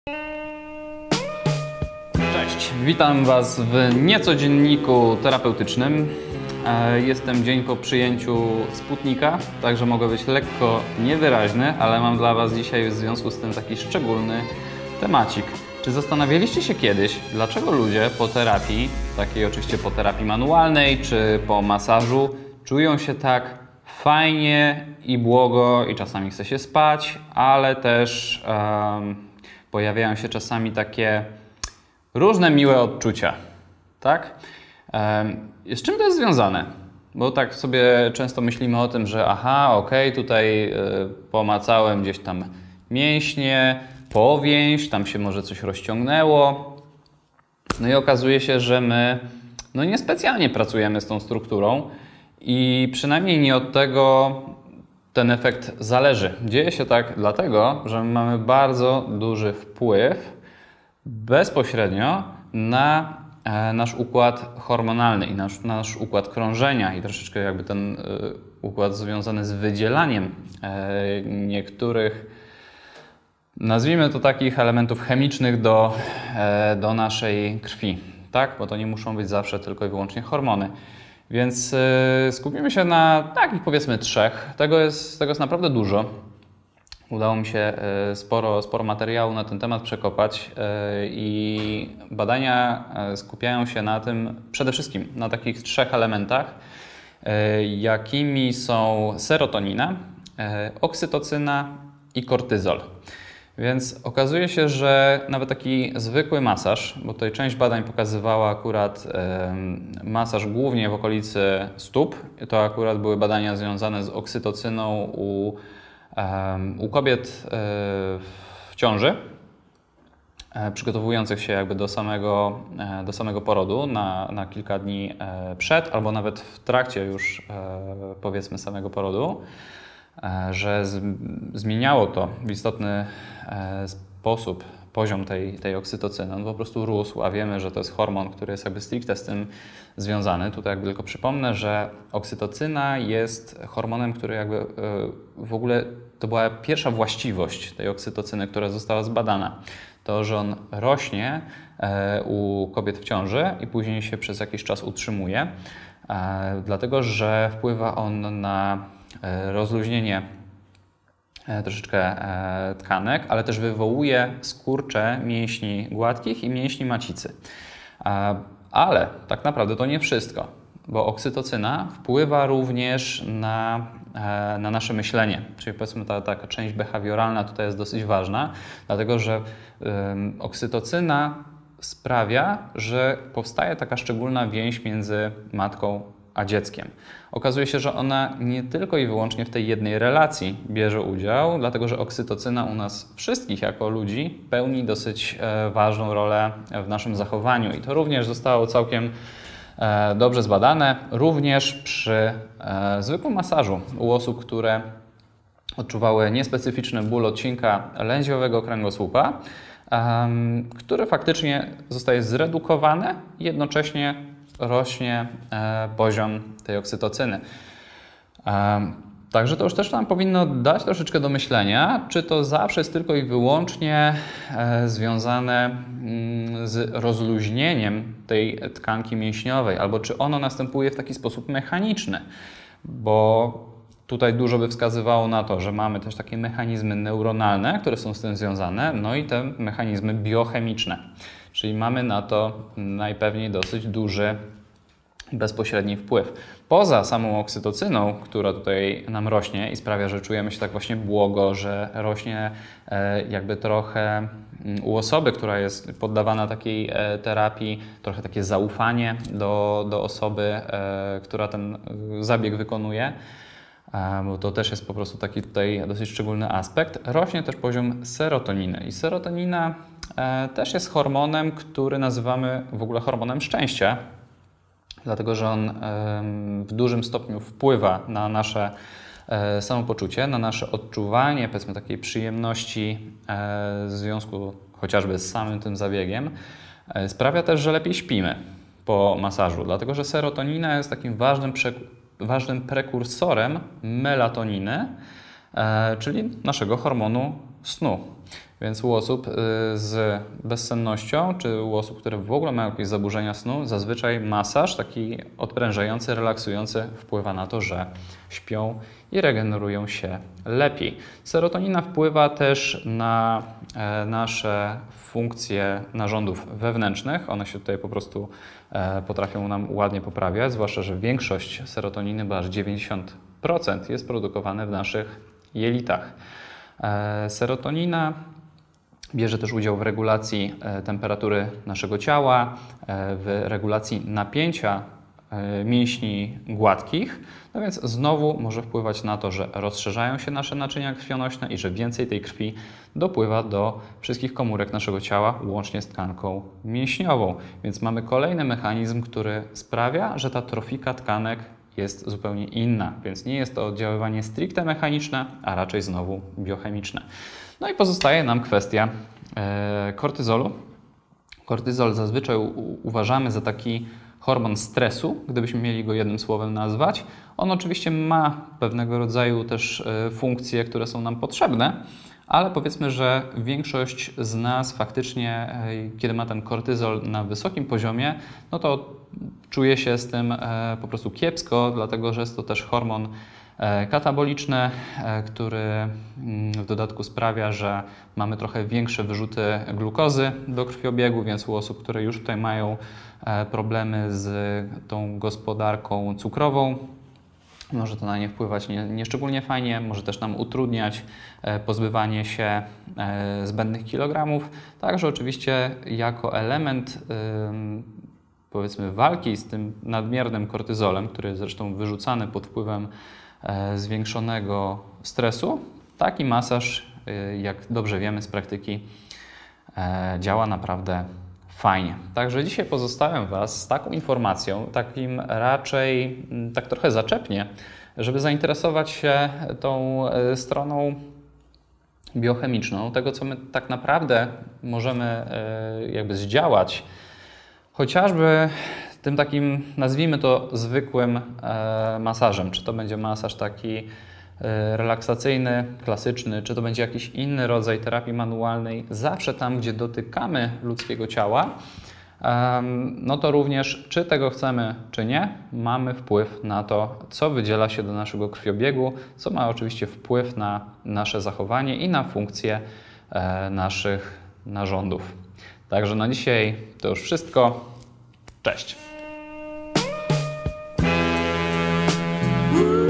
Cześć, witam Was w niecodzienniku terapeutycznym. Jestem dzień po przyjęciu Sputnika, także mogę być lekko niewyraźny, ale mam dla Was dzisiaj w związku z tym taki szczególny temacik. Czy zastanawialiście się kiedyś, dlaczego ludzie po terapii, takiej oczywiście po terapii manualnej czy po masażu, czują się tak fajnie i błogo i czasami chce się spać, ale też pojawiają się czasami takie różne miłe odczucia, tak? Z czym to jest związane? Bo tak sobie często myślimy o tym, że aha, okej, tutaj pomacałem gdzieś tam mięśnie, powięź, tam się może coś rozciągnęło. No i okazuje się, że my niespecjalnie pracujemy z tą strukturą i przynajmniej nie od tego ten efekt zależy. Dzieje się tak dlatego, że mamy bardzo duży wpływ bezpośrednio na nasz układ hormonalny i nasz układ krążenia i troszeczkę jakby ten układ związany z wydzielaniem niektórych, nazwijmy to, takich elementów chemicznych do naszej krwi, tak? Bo to nie muszą być zawsze tylko i wyłącznie hormony. Więc skupimy się na takich, powiedzmy, trzech. Tego jest naprawdę dużo. Udało mi się sporo materiału na ten temat przekopać i badania skupiają się na tym, przede wszystkim na takich trzech elementach, jakimi są serotonina, oksytocyna i kortyzol. Więc okazuje się, że nawet taki zwykły masaż, bo tutaj część badań pokazywała akurat masaż głównie w okolicy stóp, to akurat były badania związane z oksytocyną u kobiet w ciąży, przygotowujących się jakby do samego porodu na kilka dni przed, albo nawet w trakcie już powiedzmy samego porodu, że zmieniało to w istotny sposób poziom tej oksytocyny. On po prostu rósł, a wiemy, że to jest hormon, który jest jakby stricte z tym związany. Tutaj jakby tylko przypomnę, że oksytocyna jest hormonem, który jakby w ogóle to była pierwsza właściwość tej oksytocyny, która została zbadana. To, że on rośnie u kobiet w ciąży i później się przez jakiś czas utrzymuje, dlatego że wpływa on na rozluźnienie troszeczkę tkanek, ale też wywołuje skurcze mięśni gładkich i mięśni macicy. Ale tak naprawdę to nie wszystko, bo oksytocyna wpływa również na nasze myślenie, czyli powiedzmy taka część behawioralna tutaj jest dosyć ważna, dlatego że oksytocyna sprawia, że powstaje taka szczególna więź między matką a dzieckiem. Okazuje się, że ona nie tylko i wyłącznie w tej jednej relacji bierze udział, dlatego że oksytocyna u nas wszystkich jako ludzi pełni dosyć ważną rolę w naszym zachowaniu i to również zostało całkiem dobrze zbadane, również przy zwykłym masażu u osób, które odczuwały niespecyficzny ból odcinka lędźwiowego kręgosłupa, który faktycznie zostaje zredukowany i jednocześnie rośnie poziom tej oksytocyny. Także to już też nam powinno dać troszeczkę do myślenia, czy to zawsze jest tylko i wyłącznie związane z rozluźnieniem tej tkanki mięśniowej, albo czy ono następuje w taki sposób mechaniczny, bo tutaj dużo by wskazywało na to, że mamy też takie mechanizmy neuronalne, które są z tym związane, no i te mechanizmy biochemiczne. Czyli mamy na to najpewniej dosyć duży, bezpośredni wpływ. Poza samą oksytocyną, która tutaj nam rośnie i sprawia, że czujemy się tak właśnie błogo, że rośnie jakby trochę u osoby, która jest poddawana takiej terapii, trochę takie zaufanie do osoby, która ten zabieg wykonuje, bo to też jest po prostu taki tutaj dosyć szczególny aspekt. Rośnie też poziom serotoniny i serotonina też jest hormonem, który nazywamy w ogóle hormonem szczęścia, dlatego że on w dużym stopniu wpływa na nasze samopoczucie, na nasze odczuwanie, powiedzmy, takiej przyjemności w związku chociażby z samym tym zabiegiem. Sprawia też, że lepiej śpimy po masażu, dlatego że serotonina jest takim ważnym prekursorem melatoniny, czyli naszego hormonu snu. Więc u osób z bezsennością, czy u osób, które w ogóle mają jakieś zaburzenia snu, zazwyczaj masaż taki odprężający, relaksujący wpływa na to, że śpią i regenerują się lepiej. Serotonina wpływa też na nasze funkcje narządów wewnętrznych. One się tutaj po prostu potrafią nam ładnie poprawiać, zwłaszcza, że większość serotoniny, bo aż 90%, jest produkowane w naszych jelitach. Serotonina bierze też udział w regulacji temperatury naszego ciała, w regulacji napięcia mięśni gładkich, no więc znowu może wpływać na to, że rozszerzają się nasze naczynia krwionośne i że więcej tej krwi dopływa do wszystkich komórek naszego ciała, łącznie z tkanką mięśniową. Więc mamy kolejny mechanizm, który sprawia, że ta trofika tkanek jest zupełnie inna, więc nie jest to oddziaływanie stricte mechaniczne, a raczej znowu biochemiczne. No i pozostaje nam kwestia kortyzolu. Kortyzol zazwyczaj uważamy za taki hormon stresu, gdybyśmy mieli go jednym słowem nazwać. On oczywiście ma pewnego rodzaju też funkcje, które są nam potrzebne, ale powiedzmy, że większość z nas faktycznie, kiedy ma ten kortyzol na wysokim poziomie, no to czuje się z tym po prostu kiepsko, dlatego że jest to też hormon kataboliczny, który w dodatku sprawia, że mamy trochę większe wyrzuty glukozy do krwiobiegu, więc u osób, które już tutaj mają problemy z tą gospodarką cukrową, może to na nie wpływać nieszczególnie fajnie, może też nam utrudniać pozbywanie się zbędnych kilogramów. Także oczywiście jako element powiedzmy walki z tym nadmiernym kortyzolem, który jest zresztą wyrzucany pod wpływem zwiększonego stresu, taki masaż, jak dobrze wiemy z praktyki, działa naprawdę fajnie. Także dzisiaj pozostawiam Was z taką informacją, takim raczej tak trochę zaczepnie, żeby zainteresować się tą stroną biochemiczną, tego co my tak naprawdę możemy jakby zdziałać, chociażby tym takim, nazwijmy to zwykłym masażem. Czy to będzie masaż taki relaksacyjny, klasyczny, czy to będzie jakiś inny rodzaj terapii manualnej, zawsze tam, gdzie dotykamy ludzkiego ciała, no to również, czy tego chcemy, czy nie, mamy wpływ na to, co wydziela się do naszego krwiobiegu, co ma oczywiście wpływ na nasze zachowanie i na funkcję naszych narządów. Także na dzisiaj to już wszystko. Cześć!